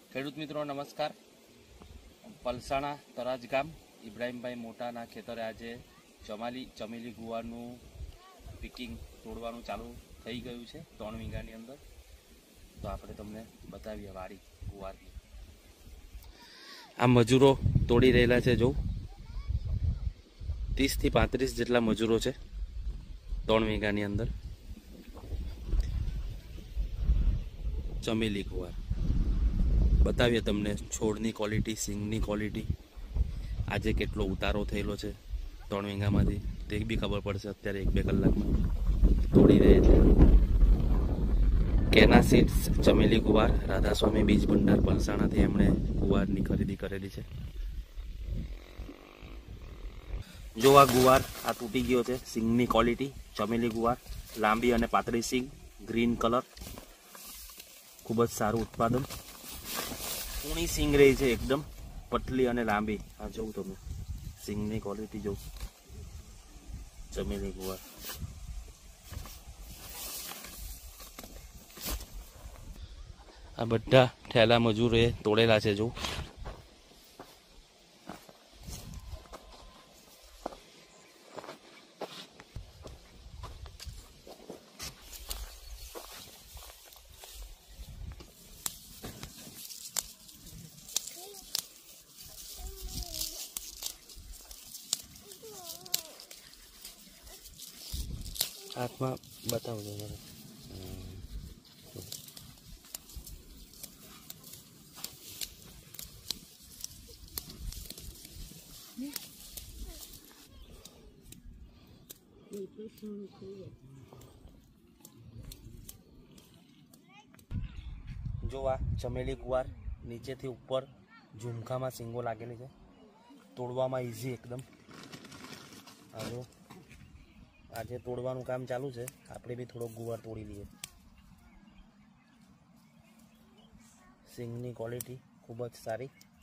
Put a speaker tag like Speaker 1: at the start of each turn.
Speaker 1: ખેડૂત મિત્રો નમસ્કાર। પલસાણા તરાજ ગામ ઇબ્રાહીમભાઈ મોટાના ખેતરે આજે ચમેલી ગુવારનું પિકિંગ તોડવાનું ચાલુ થઈ ગયું છે 3 વીઘાની અંદર। તો આપણે તમને બતાવીએ વાડી ગુવારની। આ મજૂરો તોડી રહેલા છે। જો 30 થી 35 જેટલા મજૂરો છે 3 વીઘાની અંદર ચમેલી ગુવાર। बताइए तमने छोड़नी क्वॉलिटी सींगनी क्वॉलिटी आज केटलो उतारो थयेलो छे 3 वीघामांथी ते बी खबर पड़शे। अत्यारे 1-2 कलाकमां तोड़ी रहे छे। केना सीड्स चमेली गुवार राधास्वामी बीज भंडार पलसाणाथी एमणे गुवारनी खरीदी करेली छे। जो आ गुवार आ तूटी गयो छे। सींगनी क्वॉलिटी चमेली गुवार लांबी अने पातળી सींग ग्रीन कलर खूब ज सारू उत्पादन। ऊनी सींग रही है एकदम पतली और लांबी। आ जो तमे सींगनी क्वॉलिटी जो चमेली गुवार। आ बधा ठेला मजूरे तोड़ेला है। जो हाथ में बताओ दो जरा। जो आ चमेली गुवार नीचे थी ऊपर झुमका में सींगो लागेली है। तोड़वा में इजी एकदम। आ आज तोड़वानुं काम चालू है। आपणे भी थोड़ो गुवार तोड़ी लीए। सींगनी क्वॉलिटी खूब ज सारी।